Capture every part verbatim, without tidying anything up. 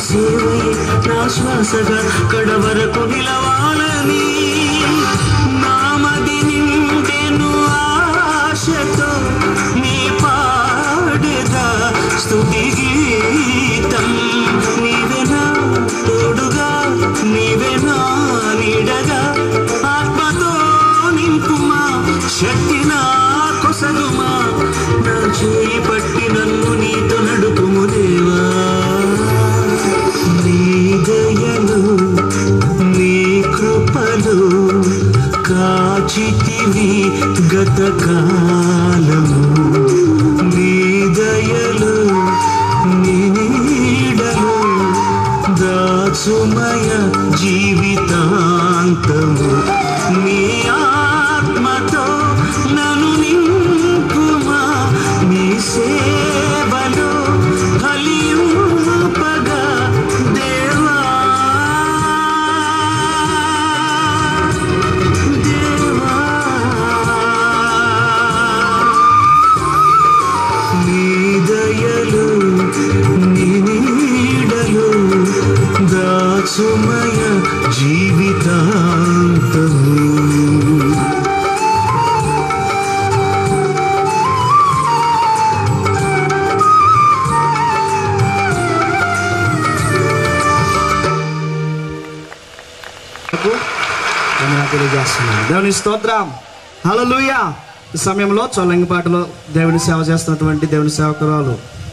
సేవయే నా శ్వాసగా కడవరకు నిలవాలని నామది నిండెను ఆశతో నీ పాడేదా స్తుతి గీతం. నీవెనా తోడుగా, నీవెనా నీడగా, ఆత్మతో నింపుమా, శక్తి నా కొసగుమా, నా చేయి పట్టి నన్ను నీతో నడుపుము దేవా. నీ దయలు నీ కృపలు కాచితివి గత కాలము. నీ దయలు నీ నీడలు దాచుమయ జీవితాంతము. నీ ఆత్మతో నన్ను నింపుమా, నీ సేవలో ఫలింపగా దేవా. దేవా నీ దయలు నీ నీడలు దాచుమయ జీవితాంతము. తెలియజేస్తున్నాను. దేవుని స్తోత్రం, హల్లెలూయా. ఈ సమయంలో చొల్లంగిపాటలో దేవుని సేవ చేస్తున్నటువంటి దేవుని సేవకురాలు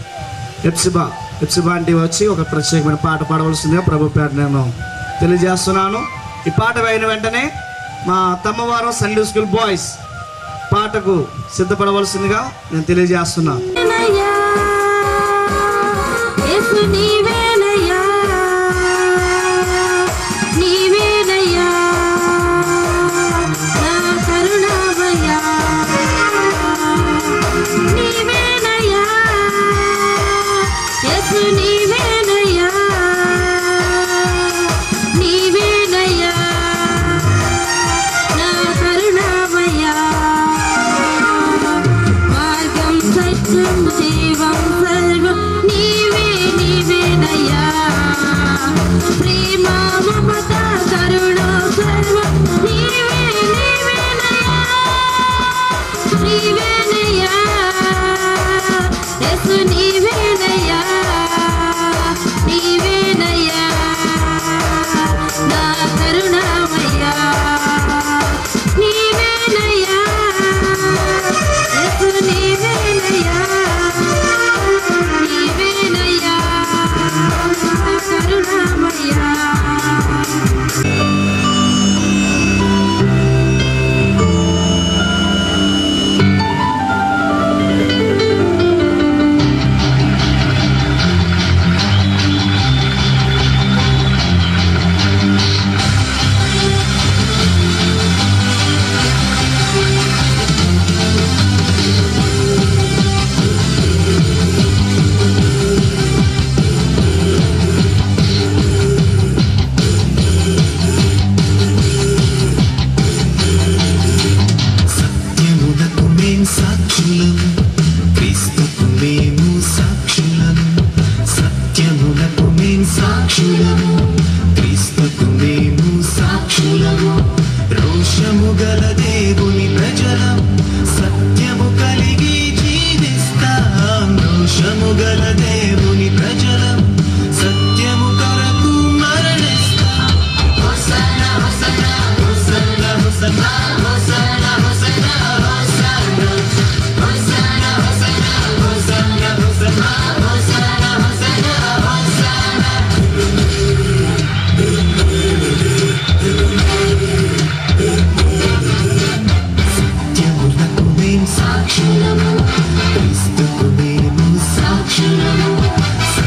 ఎప్సిబా ఎప్సిబా అంటే వచ్చి ఒక ప్రత్యేకమైన పాట పాడవలసిందిగా ప్రభు పేట నేను తెలియజేస్తున్నాను. ఈ పాట అయిన వెంటనే మా తమ్మవారం సండే స్కూల్ బాయ్స్ పాటకు సిద్ధపడవలసిందిగా నేను తెలియజేస్తున్నాను. సాక్షులము క్రీస్తుకు మేము సాక్షులము.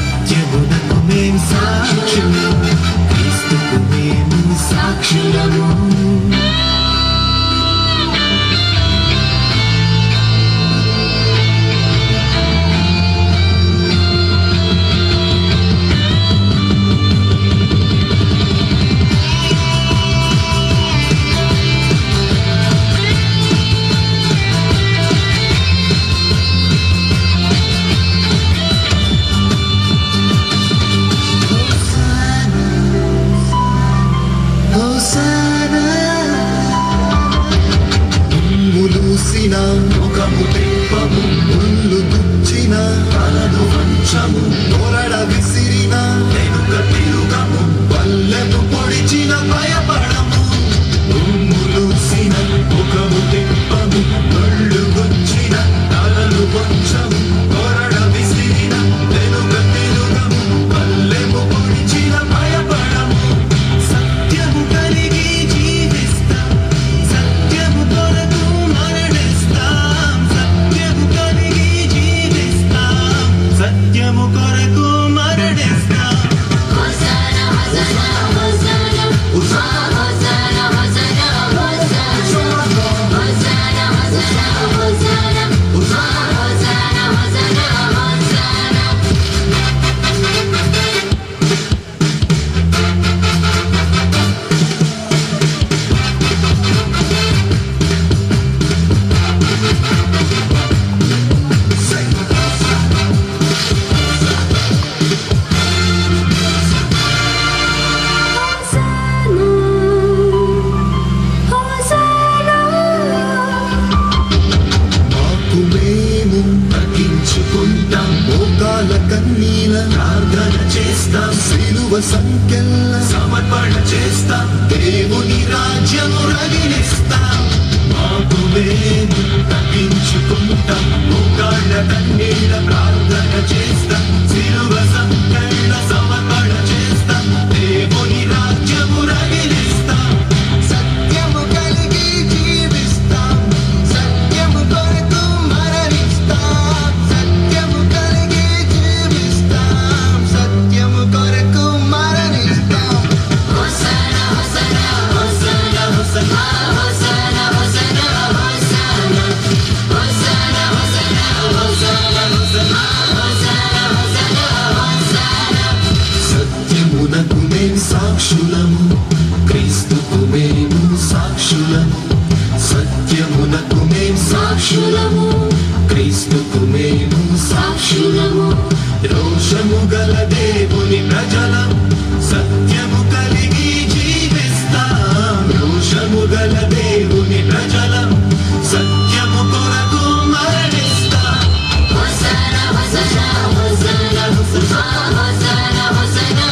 చేసుకుంటాం, మోకాల కన్నీల ప్రార్థన చేస్తాం, సిలువ సంఖ్యల సమర్పణ చేస్తాం, దేవుని రాజ్యము రగిలిస్తాం. మాకు మేము తగ్గించుకుంటాం, మోకాళ్ళ కన్నీల ప్రార్థన చేస్తాం, సిలువ సంఖ్యల సమర్పణ చేస్తాం, దేవుని రాజ్యము రగిలిస్తాం. సత్యము కలిగి జీవిస్తాం, సత్యము కొరకు మరణిస్తాం, సత్యము కలిగి జీవిస్తాం, సత్యము కొరకు మరణిస్తాం. Hosanna hosanna hosanna hosanna hosanna hosanna hosanna hosanna hosanna hosanna hosanna hosanna. సత్యమునకు మేము సాక్షులము, క్రీస్తుకు మేము సాక్షులము. సత్యమునకు మేము సాక్షులము, క్రీస్తుకు మేము సాక్షులము. రోషము గల దేవుని ప్రజలం, సత్యము కలిగి జీవిస్తాం. రోషము గల దేవుని ప్రజలం, సత్యము కొరకు మరణిస్తాం. Hosanna hosanna hosanna hosanna hosanna hosanna hosanna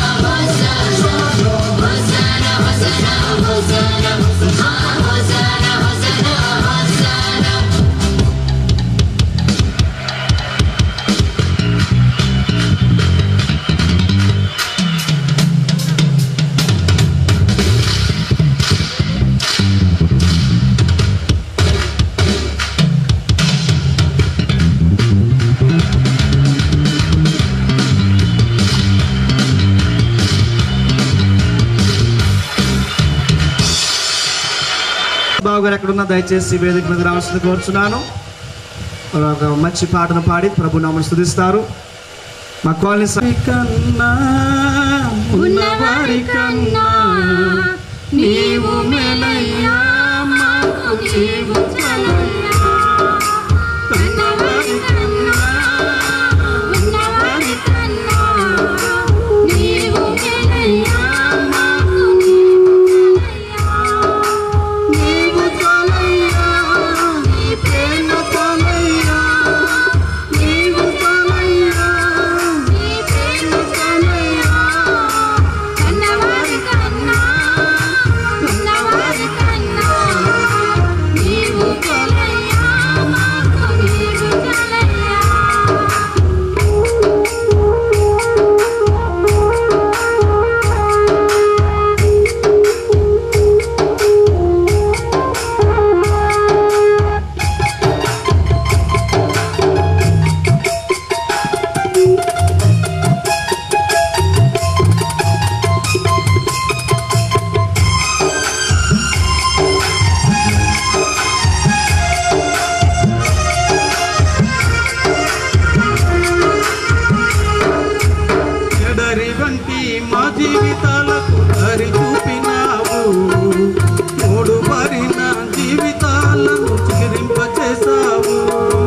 hosanna hosanna hosanna hosanna hosanna. బాబు గారు ఎక్కడున్నా దయచేసి వేదిక మీద రావాల్సింది కోరుచున్నాను. ఒక మంచి పాటను పాడి ప్రభు నామమును స్తుతిస్తారు. మా కాలనీ స- కన్నా ఉన్నవారి కన్నా నీవు మేలయ్యా, మాకు నీవు చాలయ్యా. కన్నవారి కన్నా ఉన్నవారి కన్నా నీవు మేలయ్యా, మాకు నీవు చాలయ్యా. నీవు చాలయ్యా, నీ ప్రేమ చాలయ్యా, నీవు చాలయ్యా, నీ ప్రేమ చాలయ్యా. కన్నవారి కన్నా ఉన్నవారి కన్నా నీవు చాలయ్యా, మాకు నీవు చాలయ్యా. ఎడరి వంటి మా జీవితాలకు దారి చూపినావు, మూడు మారిన జీవితాలను చిగురింపచేసావు.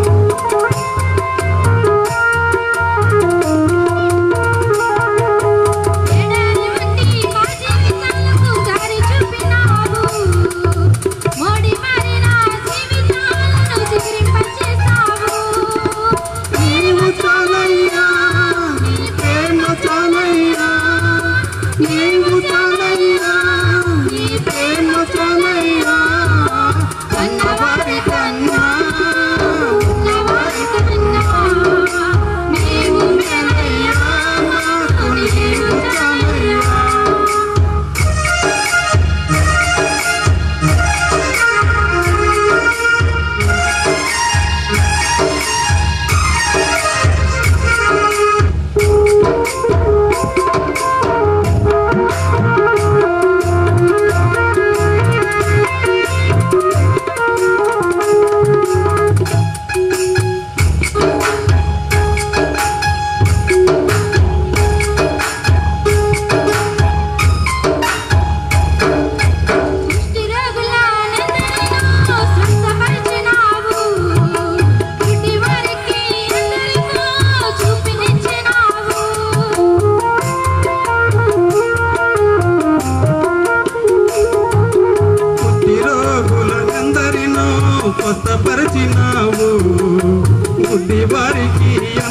ఎడారి వంటి మా జీవితాలకు దారి చూపినావు, మోడి మారిన జీవితాలను చిగురింపచేసావు. నీవు చాలయ్యా, నీ ప్రేమ చాలయ్యా, నీవు చాలయ్యా, నీ ప్రేమ చాలయ్యా. కన్నవారి కన్నా ఉన్నవారి కన్నా నీవు మేలయ్యా, మాకు నీవు చాలయ్యా. నీ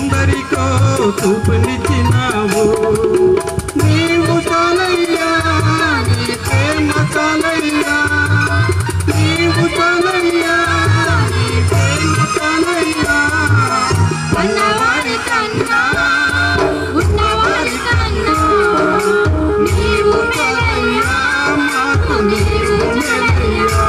ఎందరికో చూపునిచ్చినావు. నీవు చాలయ్యా నీ ప్రేమ చాలయ్యా, నీవు చాలయ్యా నీ ప్రేమ చాలయ్యా. ఉన్నవారి కన్నా ఉన్నవారి కన్నా నీవు మేలయ్యా, మాకు నీవు మేలయ్యా.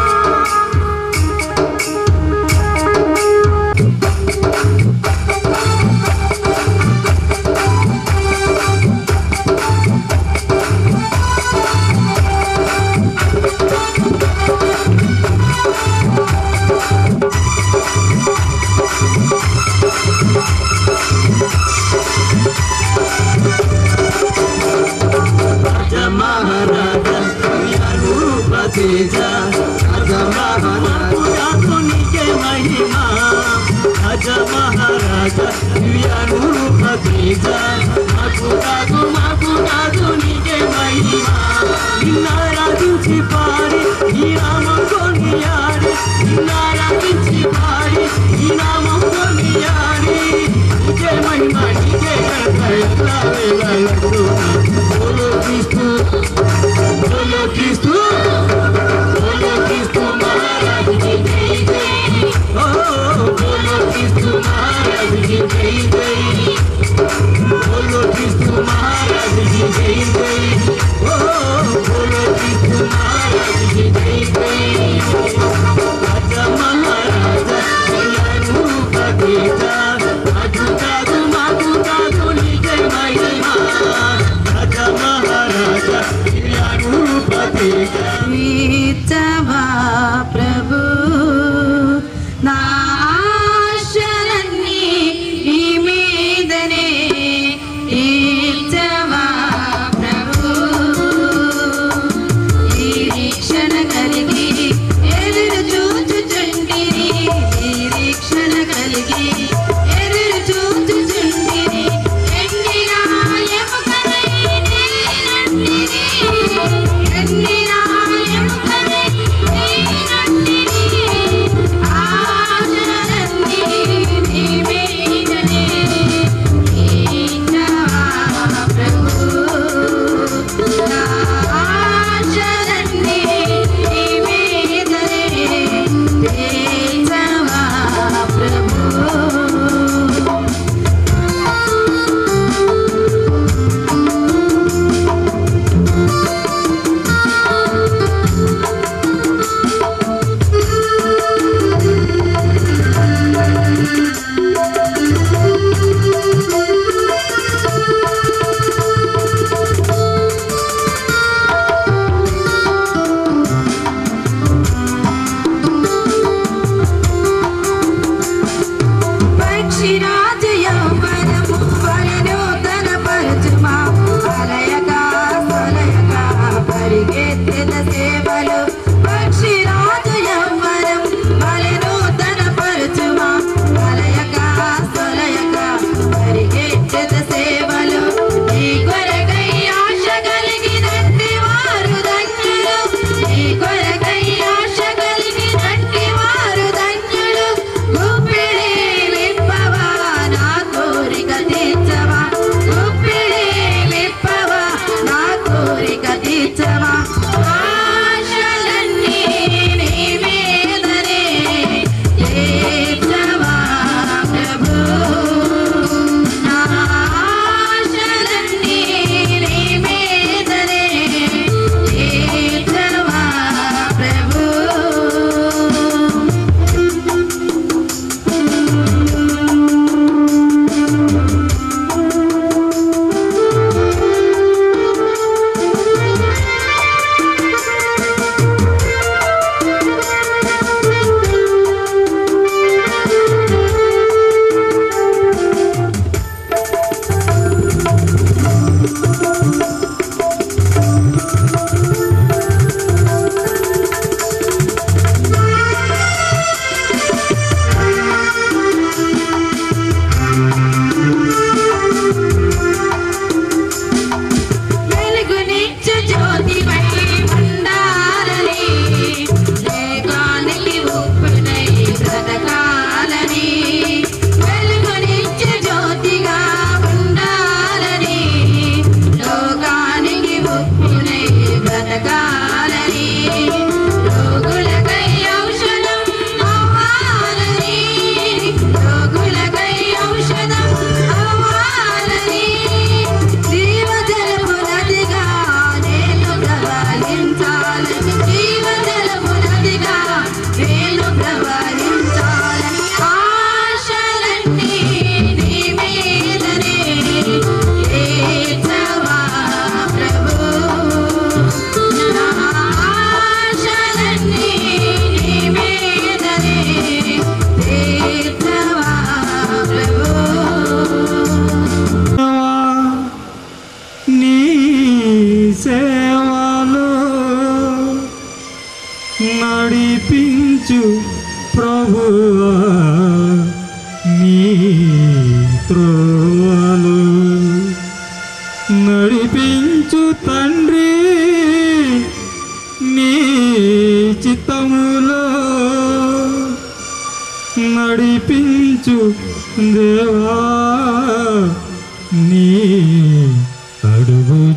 విత్తవా ప్రభు నా ఆశలన్నీ నీ మీద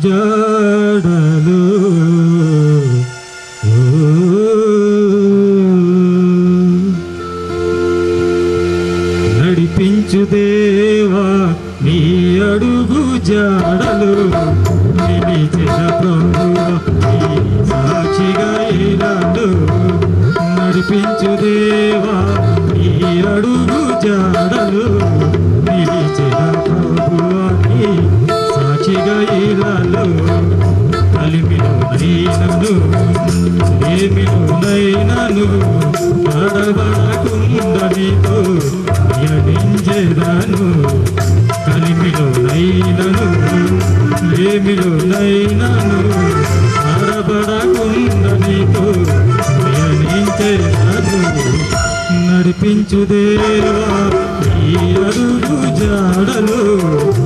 జాడలు నడిపించు దేవా నీ అడుగు జాడలు నిలిచిన ప్రభువా నీ సాక్షిగా ఇలాడు నడిపించు దేవా నీ అడుగు జాడలు నిలిచిన ప్రభువా నీ సాక్షిగా ఇలాడు కలిమిలో నైనను లేమిలో నైనను నడవడకుండనితో యనించెదను కలిమిలో నైనను లేమిలో నైనను నడబడకుండనితో యనించెదను నడిపించు దేవా ఈ అడుగు జాడలు